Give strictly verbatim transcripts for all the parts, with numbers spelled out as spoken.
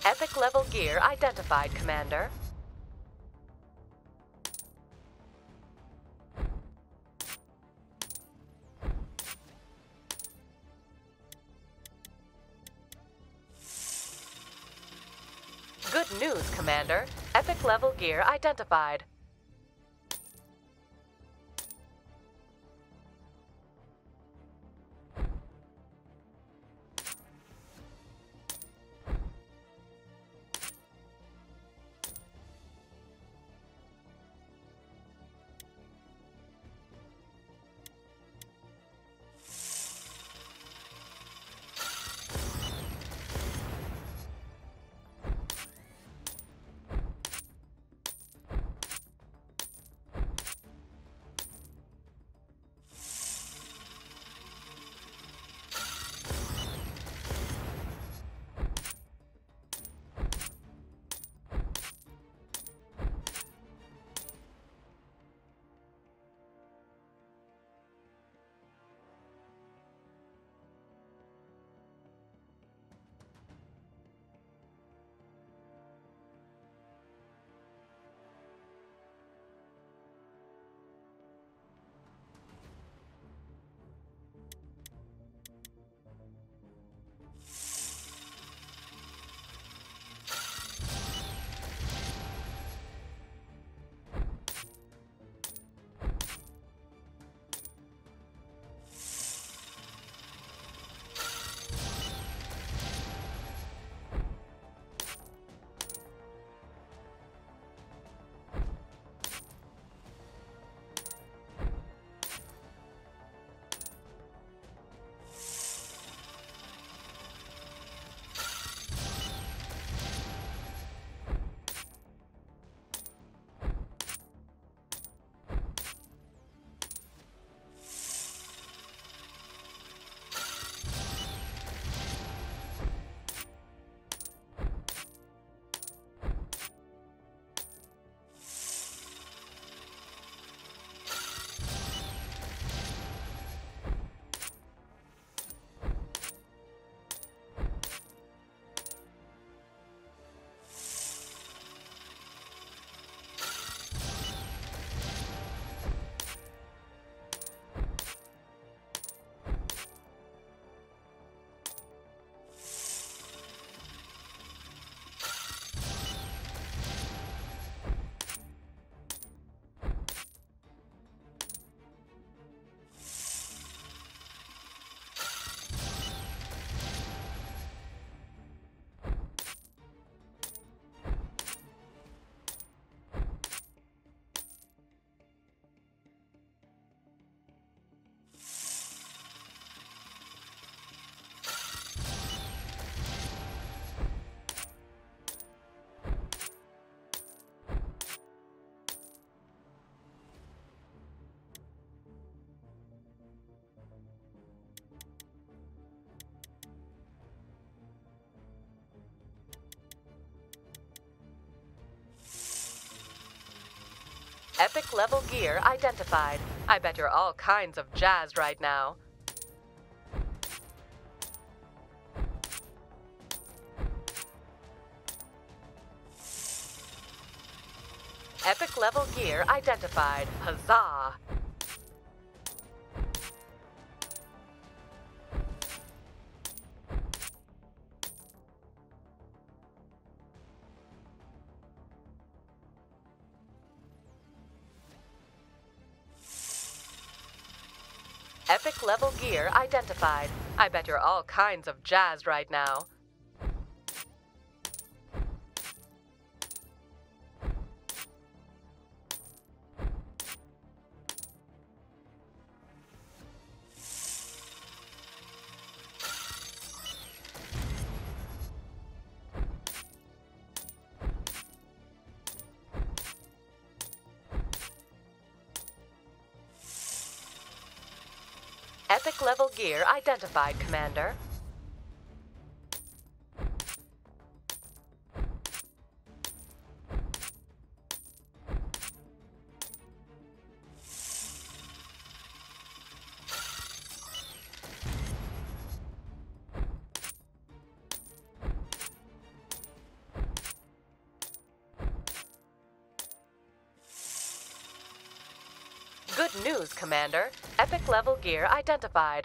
Epic level gear identified, Commander. Good news, Commander. Epic level gear identified. Epic level gear identified. I bet you're all kinds of jazzed right now. Epic level gear identified. Huzzah! Epic level gear identified. I bet you're all kinds of jazzed right now. Epic level gear identified, Commander. Good news, Commander. Epic level gear identified.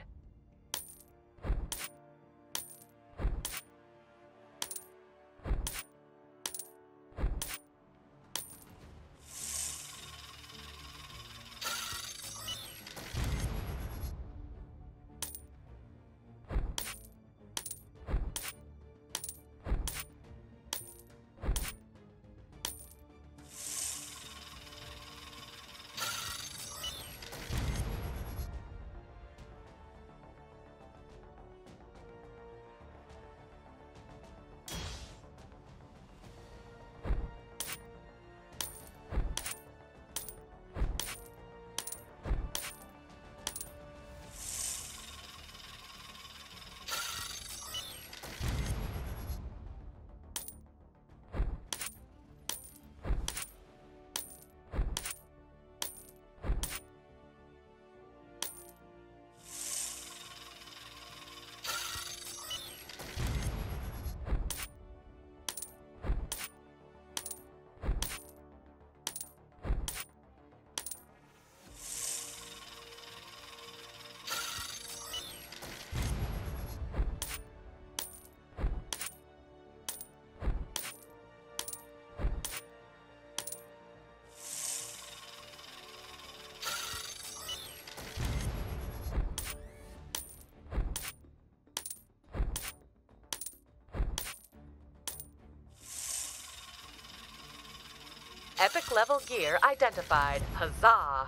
Epic level gear identified. Huzzah!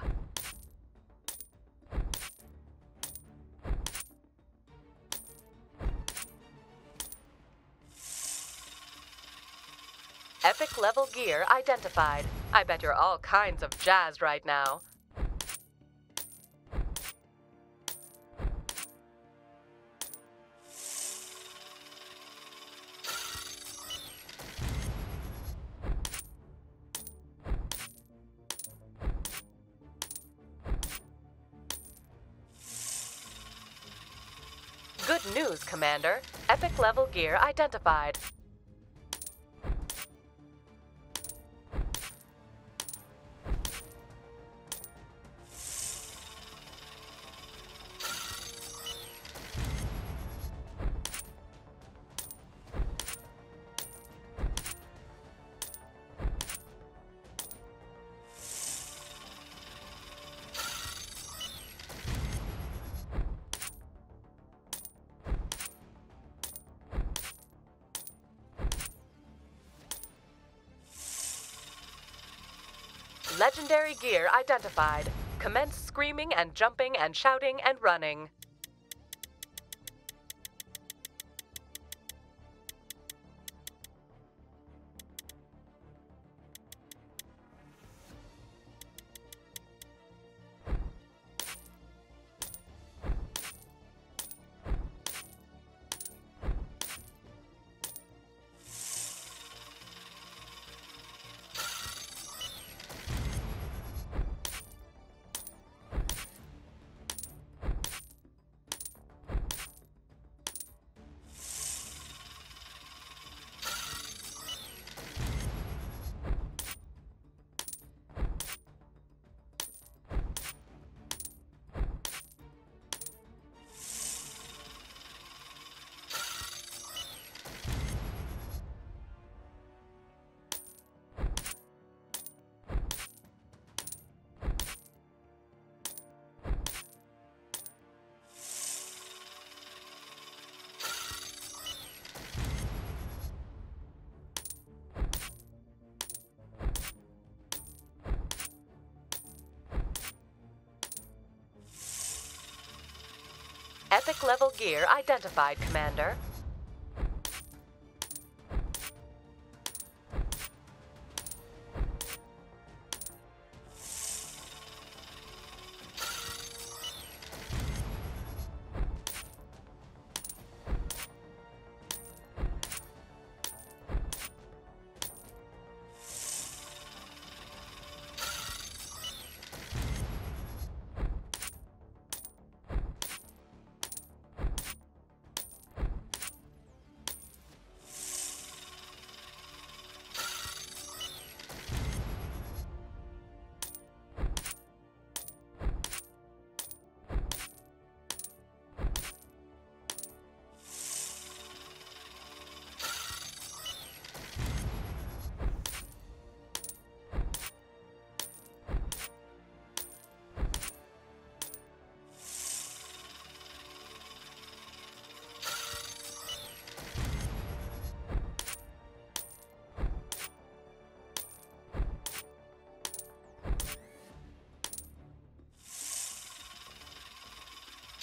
Epic level gear identified. I bet you're all kinds of jazzed right now. Good news, Commander. Epic level gear identified. Legendary gear identified. Commence screaming and jumping and shouting and running. Epic level gear identified, Commander.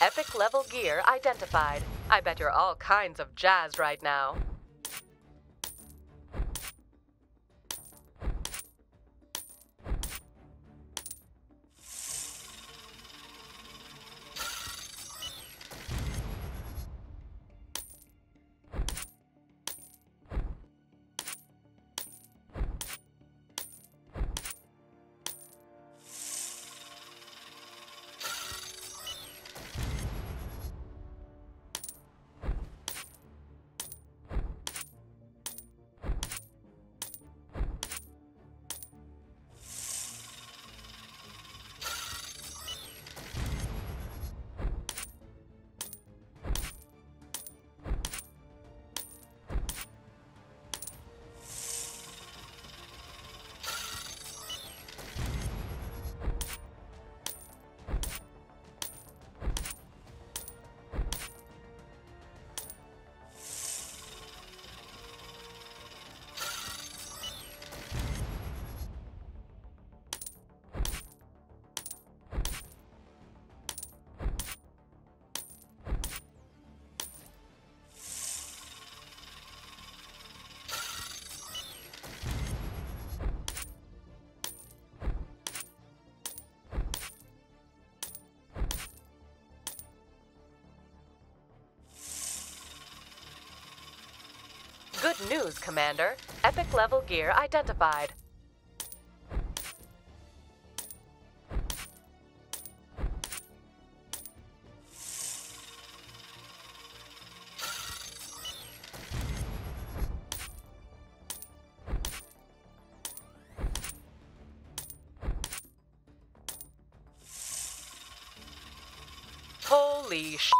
Epic level gear identified. I bet you're all kinds of jazzed right now. Good news, Commander. Epic level gear identified. Holy sh**.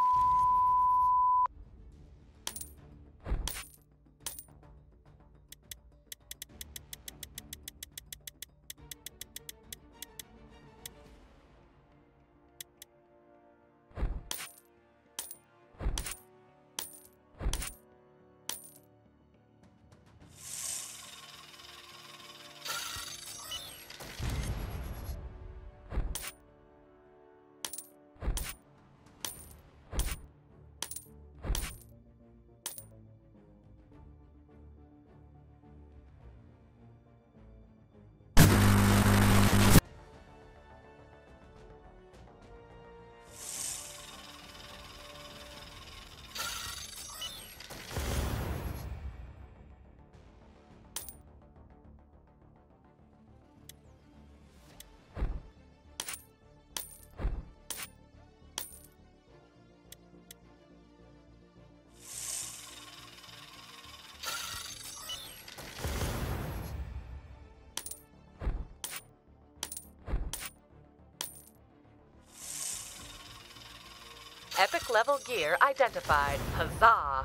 Epic level gear identified. Huzzah!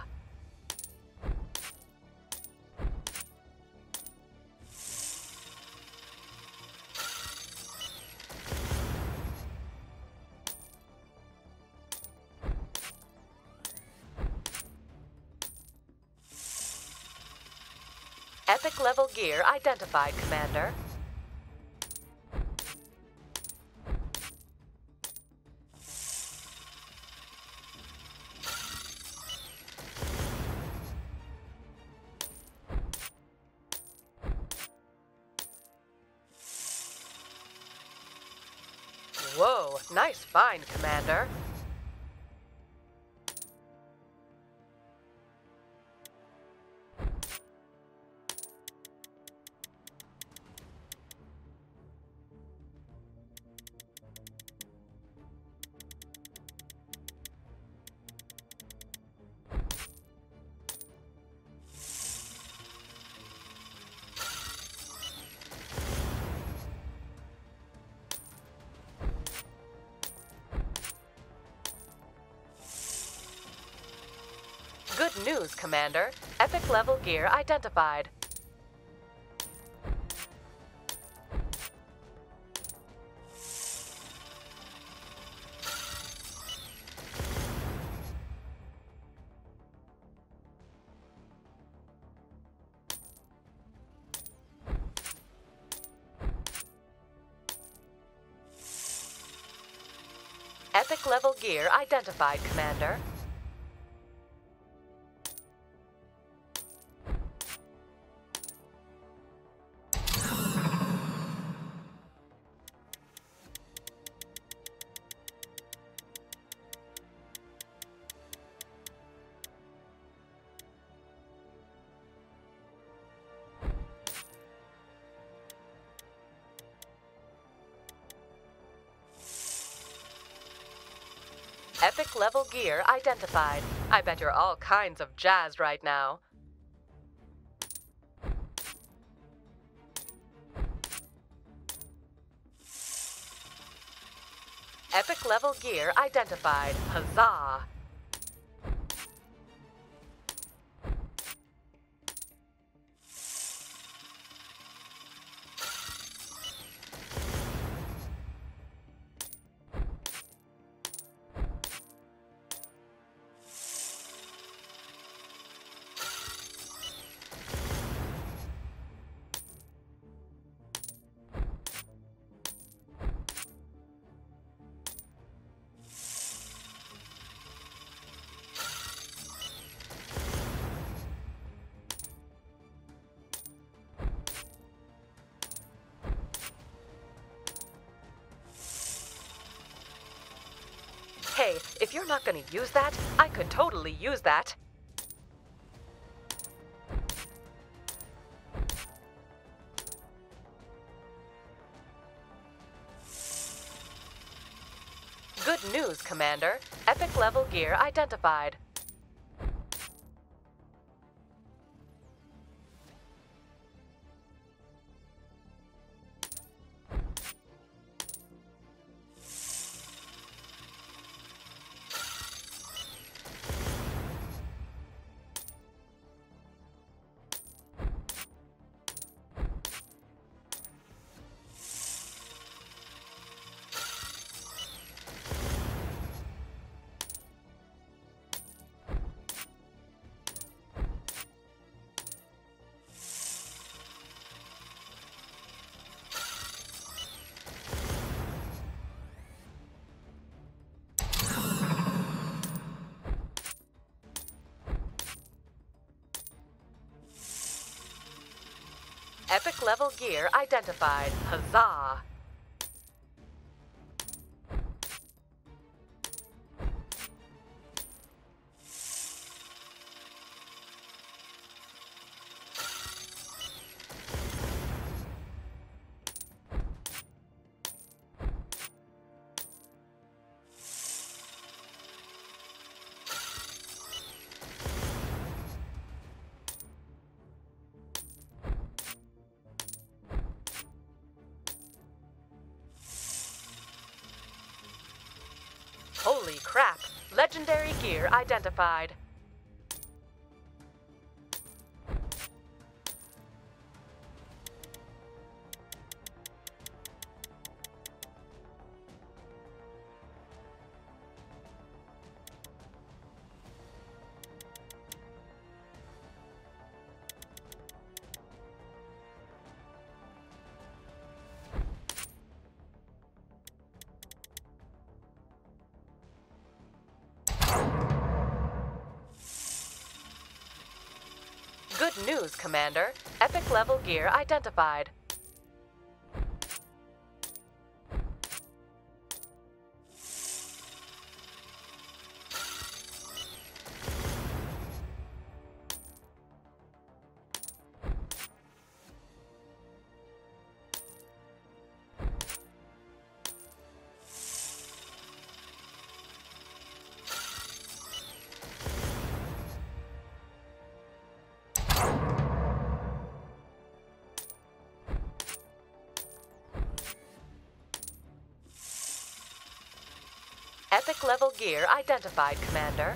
Epic level gear identified, Commander. Whoa, nice find, Commander. Good news, Commander. Epic level gear identified. Epic level gear identified, Commander. Epic level gear identified. I bet you're all kinds of jazzed right now. Epic level gear identified. Huzzah! Hey, if you're not gonna use that, I could totally use that. Good news, Commander. Epic level gear identified. Epic level gear identified. Huzzah! Holy crap! Legendary gear identified. Good news, Commander. Epic level gear identified. Epic level gear identified, Commander.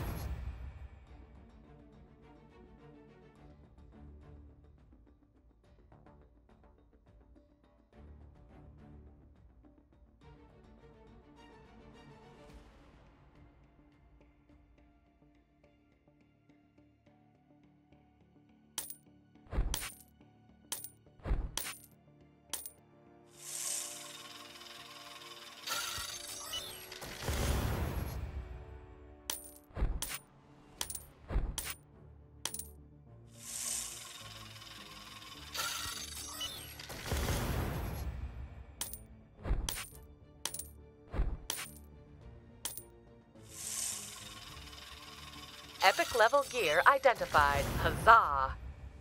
Epic level gear identified. Huzzah!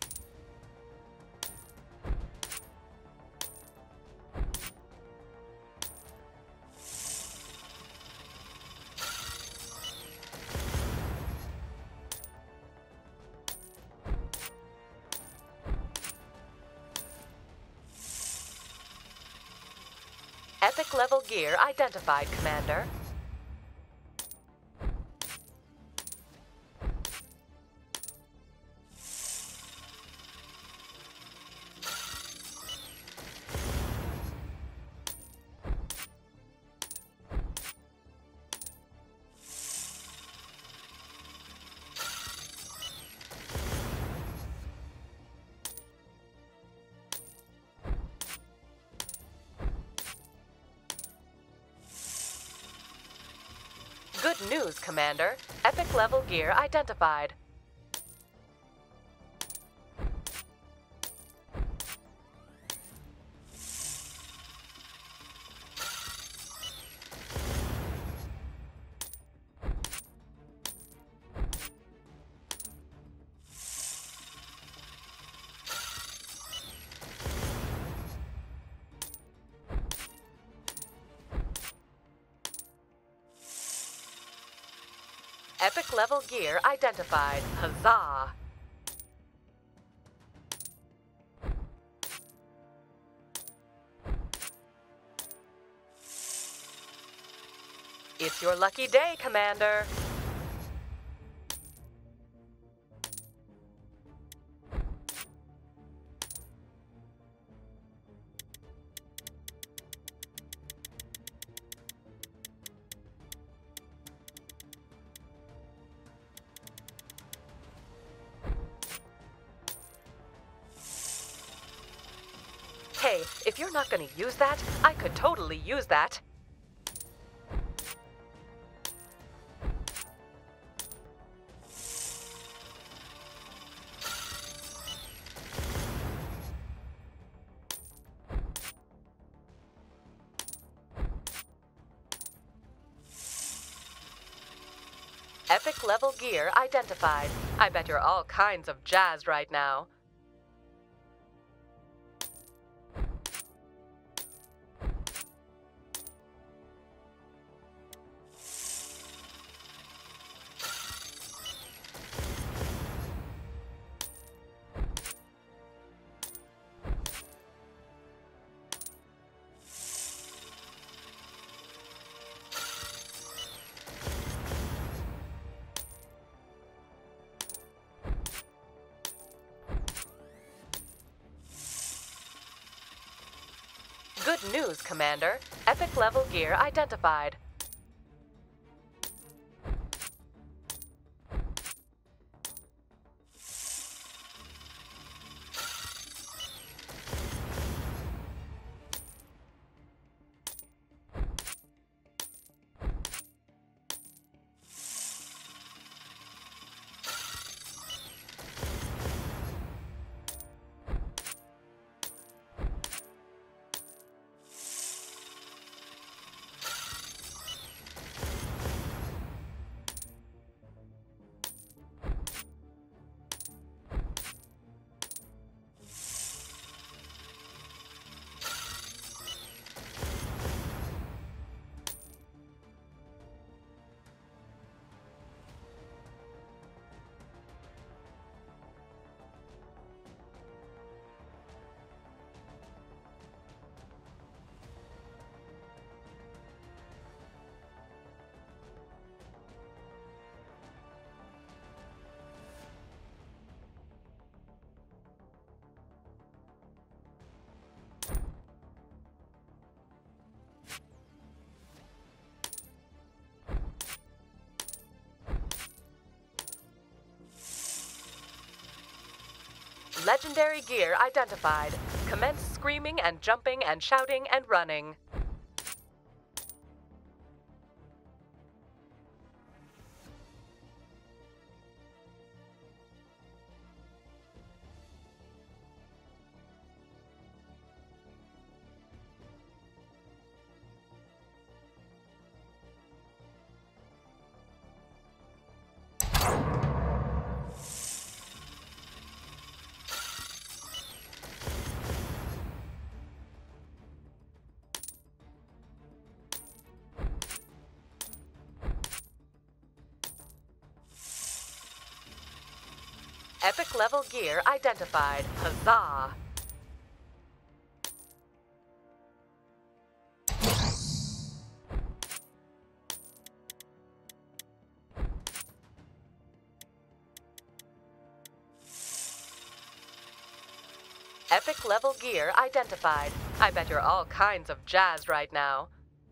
Epic level gear identified, Commander. Good news, Commander. Epic level gear identified. Epic level gear identified. Huzzah! It's your lucky day, Commander. Hey, if you're not gonna use that, I could totally use that. Epic level gear identified. I bet you're all kinds of jazzed right now. Good news, Commander. Epic level gear identified. Legendary gear identified. Commence screaming and jumping and shouting and running. Epic level gear identified. Huzzah! Epic level gear identified. I bet you're all kinds of jazzed right now.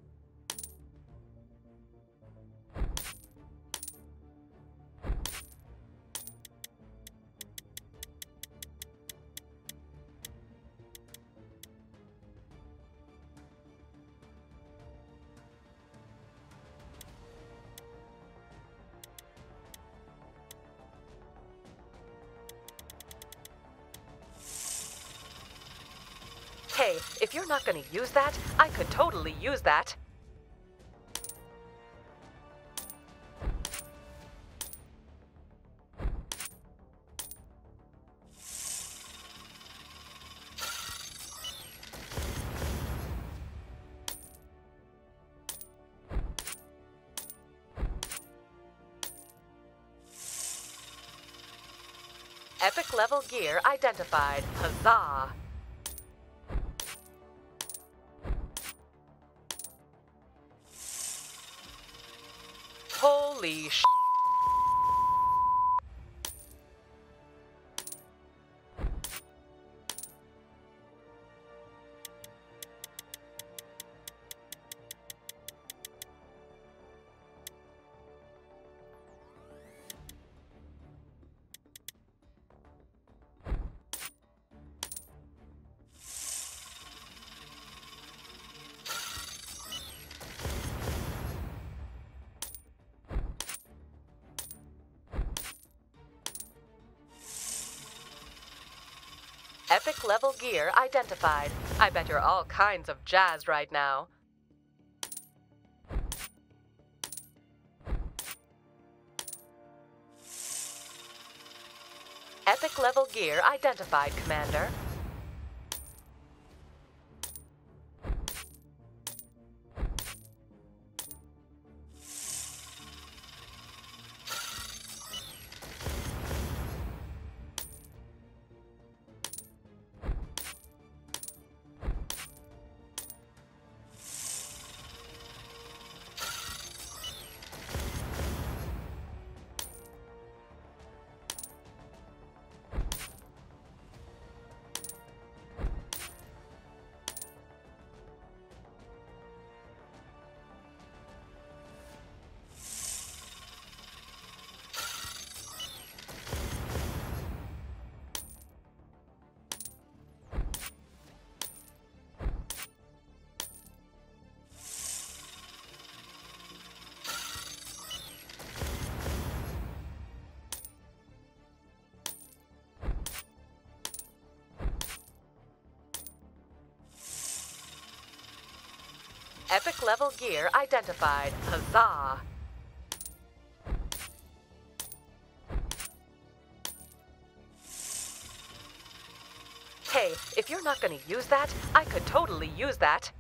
Hey, if you're not gonna use that, I could totally use that. Epic level gear identified. Huzzah! Holy sh**. Epic level gear identified. I bet you're all kinds of jazzed right now. Epic level gear identified, Commander. Epic level gear identified. Huzzah! Hey, if you're not gonna use that, I could totally use that.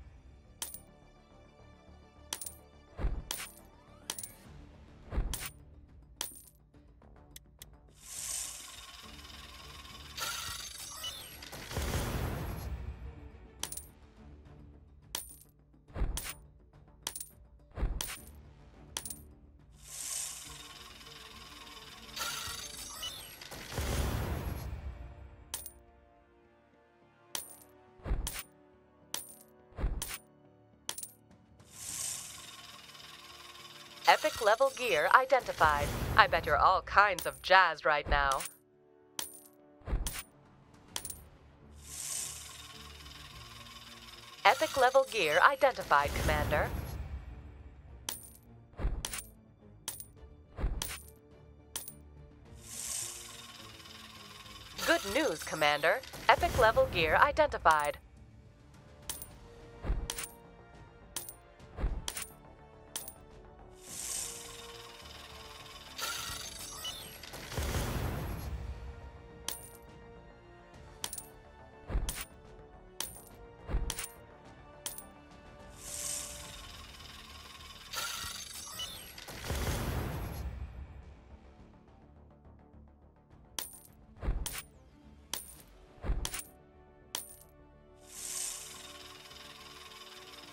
Epic level gear identified. I bet you're all kinds of jazzed right now. Epic level gear identified, Commander. Good news, Commander. Epic level gear identified.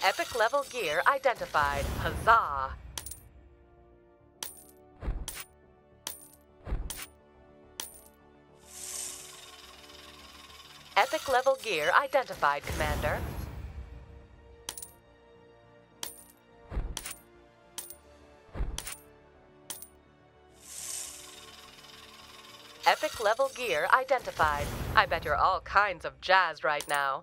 Epic level gear identified. Huzzah! Epic level gear identified, Commander. Epic level gear identified. I bet you're all kinds of jazzed right now.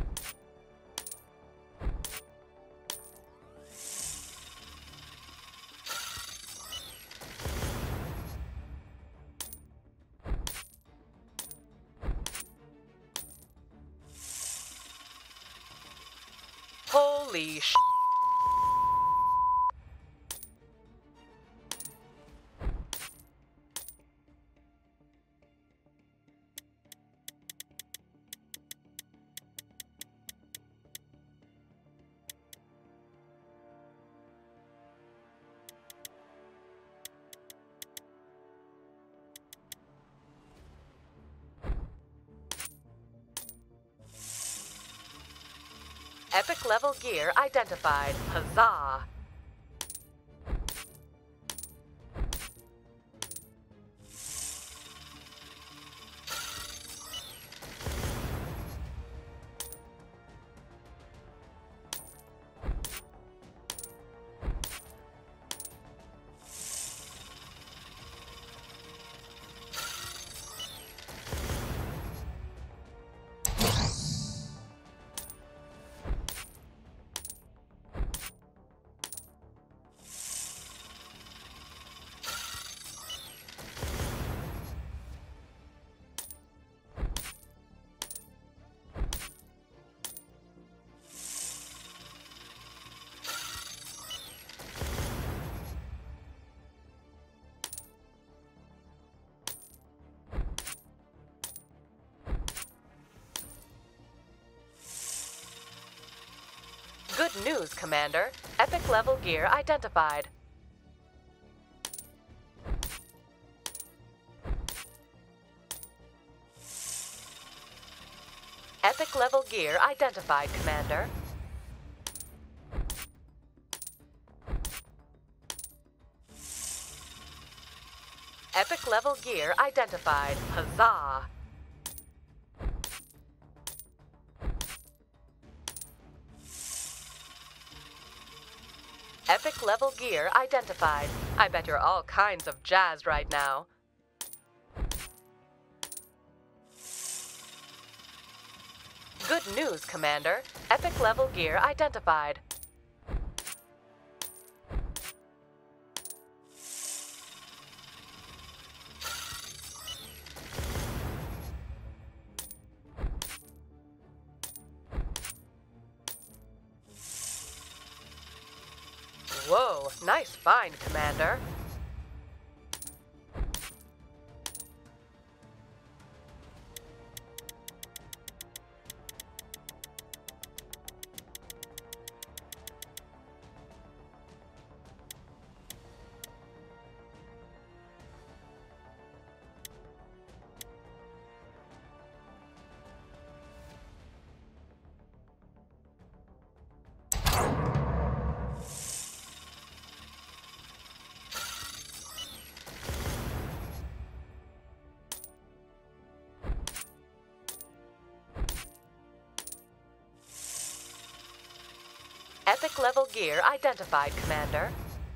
Holy sh**. Epic level gear identified. Huzzah! Good news, Commander. Epic level gear identified. Epic level gear identified, Commander. Epic level gear identified. Huzzah! Epic level gear identified. I bet you're all kinds of jazzed right now. Good news, Commander. Epic level gear identified. Whoa, nice find, Commander. Epic level gear identified, Commander.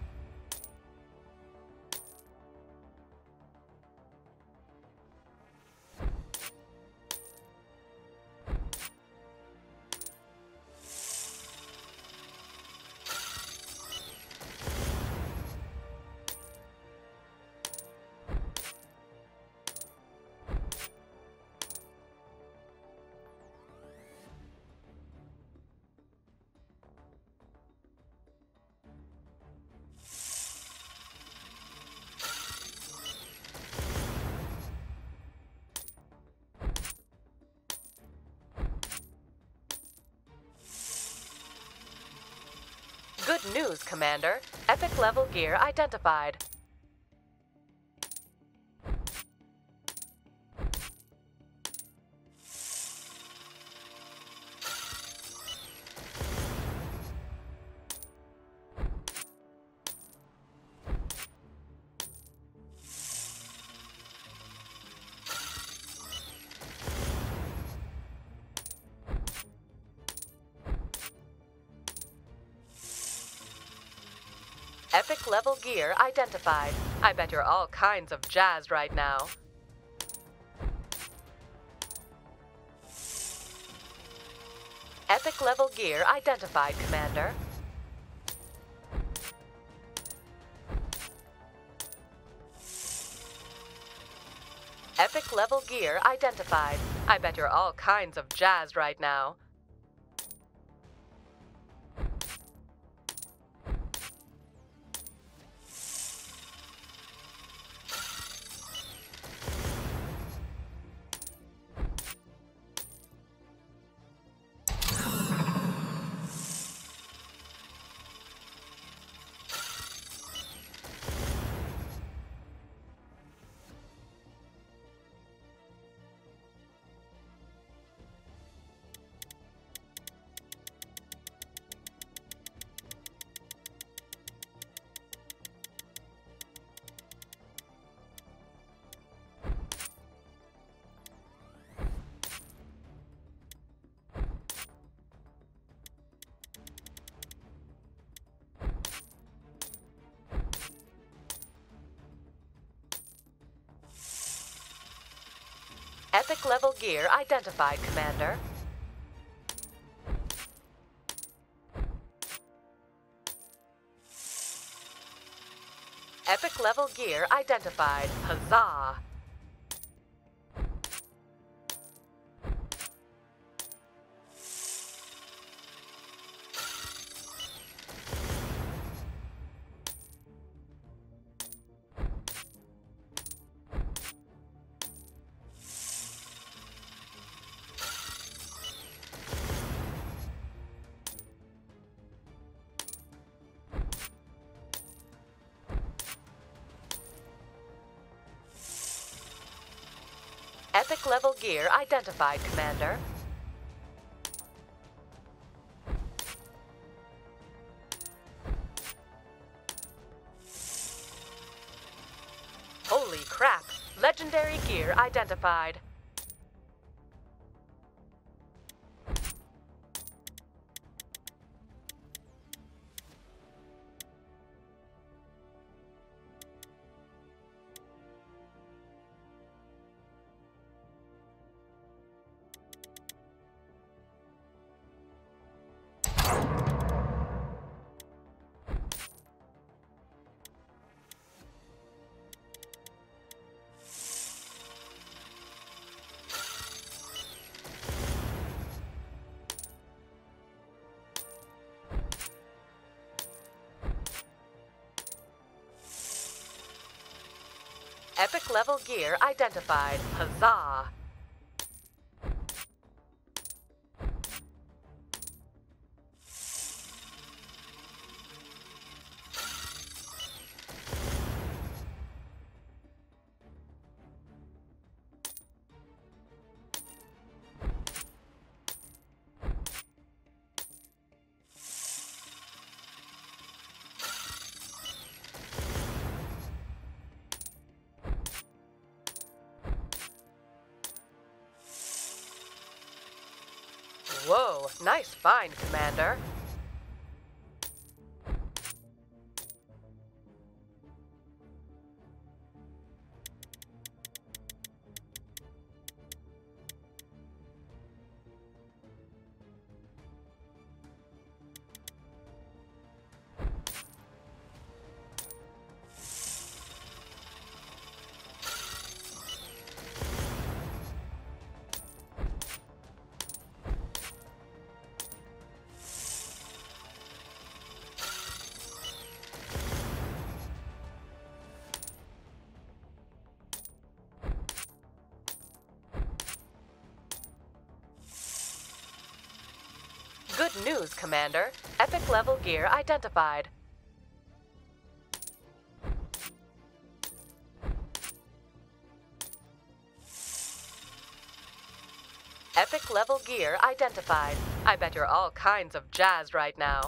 Good news, Commander. Epic level gear identified. Epic level gear identified. I bet you're all kinds of jazzed right now. Epic level gear identified, Commander. Epic level gear identified. I bet you're all kinds of jazzed right now. Epic level gear identified, Commander. Epic level gear identified. Huzzah! Epic level gear identified, Commander. Holy crap! Legendary gear identified. Epic level gear identified. Huzzah! Whoa, nice find, Commander. Good news, Commander. Epic level gear identified. Epic level gear identified. I bet you're all kinds of jazzed right now.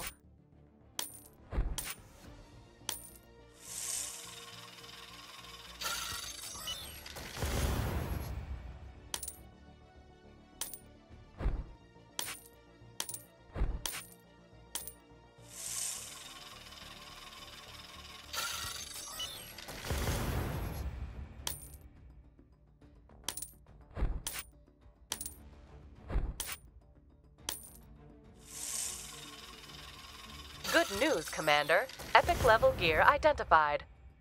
Good news, Commander. Epic level gear identified.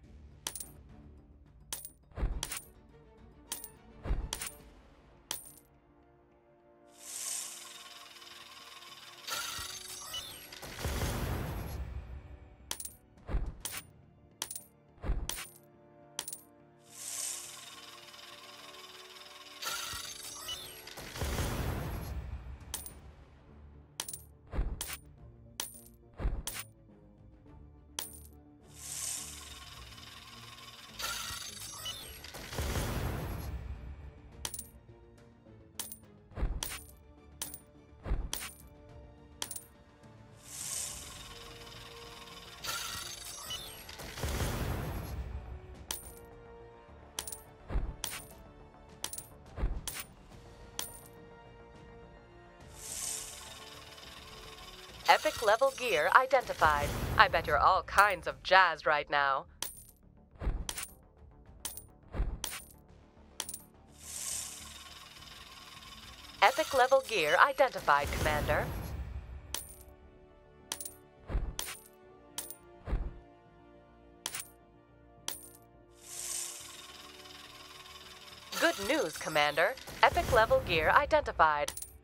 Epic level gear identified. I bet you're all kinds of jazzed right now. Epic level gear identified, Commander. Good news, Commander. Epic level gear identified.